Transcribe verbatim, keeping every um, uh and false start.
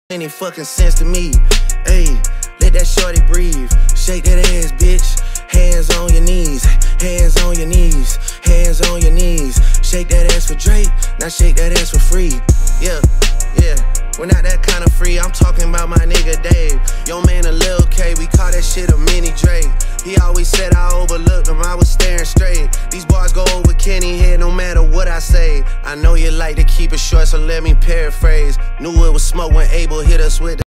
Any fucking sense to me. Ayy, let that shorty breathe. Shake that ass, bitch. Hands on your knees. Hands on your knees. Hands on your knees. Shake that ass for Drake. Now shake that ass for free. Yeah, yeah. We're not that kind of free. I'm talking about my nigga Dave. Yo man, a Lil K. We call that shit a mini Drake. He always said I overlooked him. I was staring straight. These bars go over Kenny head no matter what I say. I know you like to keep it short, so let me paraphrase. Knew it was smoke when Abel hit us with the